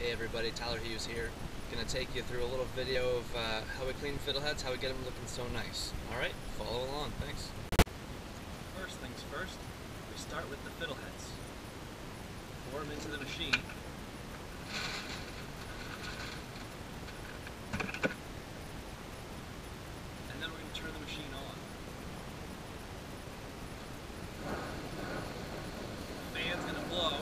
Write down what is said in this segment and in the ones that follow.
Hey everybody, Tyler Hughes here. Gonna take you through a little video of how we clean fiddleheads, how we get them looking so nice. Alright, follow along, thanks. First things first, we start with the fiddleheads. Pour them into the machine. And then we're going to turn the machine on. The fan's going to blow.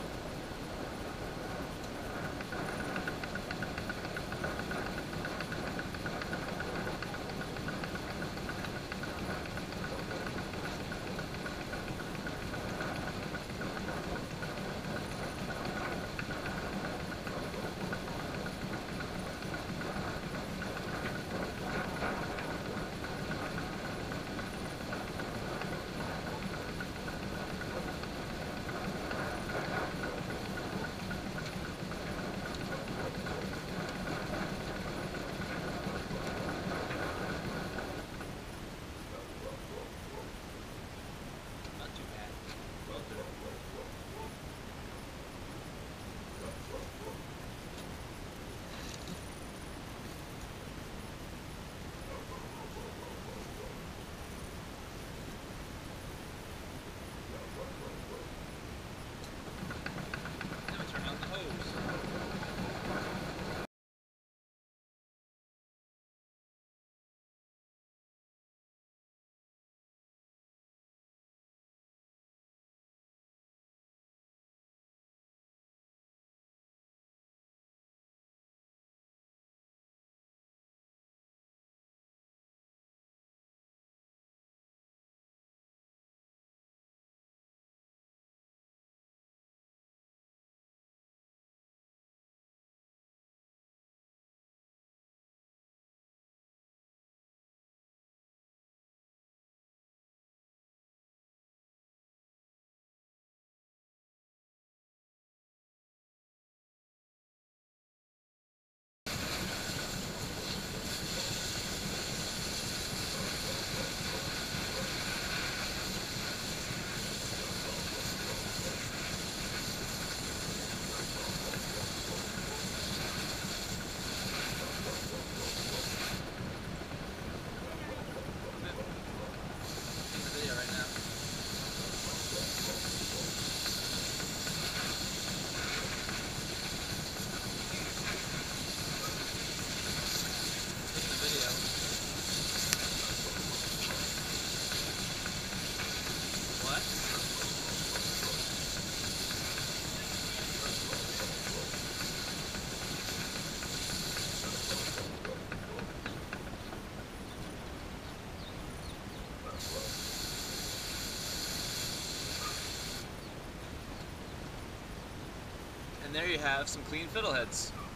And there you have some clean fiddleheads.